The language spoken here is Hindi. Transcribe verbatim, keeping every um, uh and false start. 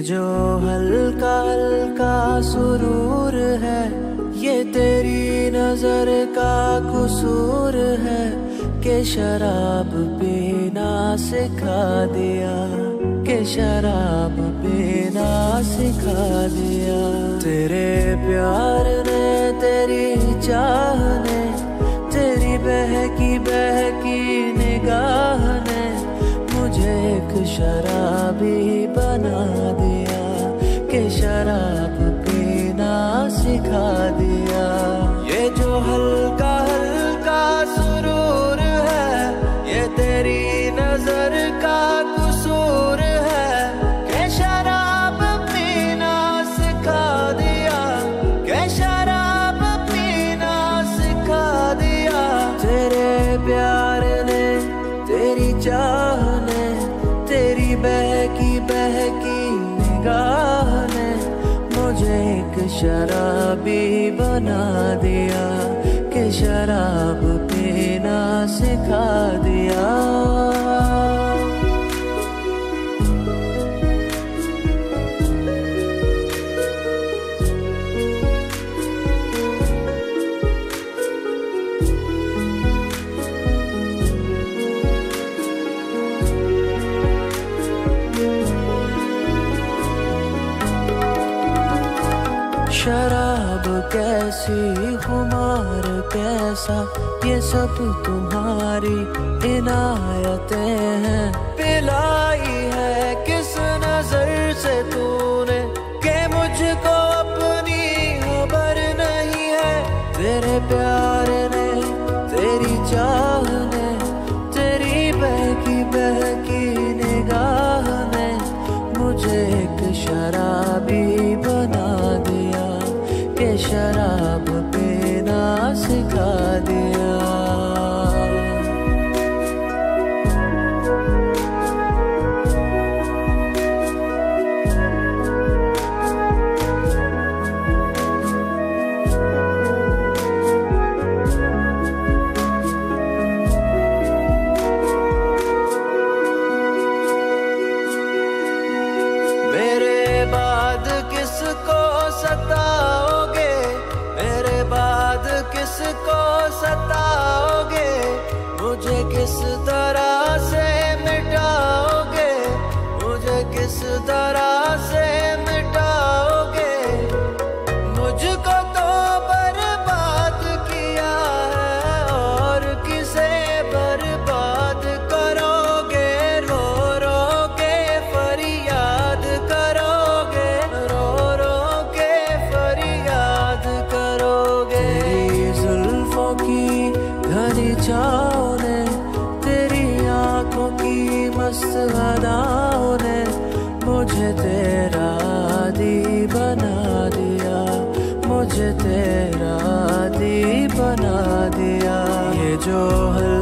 जो हल्का हल्का सुरूर है, ये तेरी नजर का कसूर है कि शराब पीना सिखा दिया, कि शराब पीना सिखा दिया। तेरे प्यार ने, तेरी चाह ने, तेरी बहकी बहकी निगाह ने मुझे एक शराबी बना दिया, कि शराब पीना सिखा दिया। ये जो हल्का हल्का सुरूर है, ये तेरी नजर का कसूर है कि शराब पीना सिखा दिया, कि शराब पीना सिखा दिया। तेरे प्यार ने, तेरी चाह ने, तेरी बहकी बहकी निगाह ने मुझे एक शराबी बना दिया, कि शराब पीना सिखा दिया। शराब कैसी, खुमार कैसा, ये सब तुम्हारी इनायतें हैं। पिलाई है किस नजर से तूने कि मुझको अपनी खबर नहीं है। तेरे प्यार ने, तेरी चाह ने, तेरी बहकी बहकी निगाह ने मुझे एक शराबी बना दिया, कि शराब पीना सिखा दिया। मेरे बाद किसको सताओगे, मेरे बाद किसको सताओगे, मुझे किस तरह से मिटाओगे, मुझे किस तरह से मिटाओगे। मुझको तो बर्बाद किया है और किसे बर्बाद करोगे। रो रो के फरियाद करोगे, रो रो के फरियाद करोगे। तेरी जुल्फों की घनी छाँव ने, तेरी आंखों की मस्त अदाओं ने मुझे तेरा आदी बना दिया, मुझे तेरा आदी बना दिया। ये जो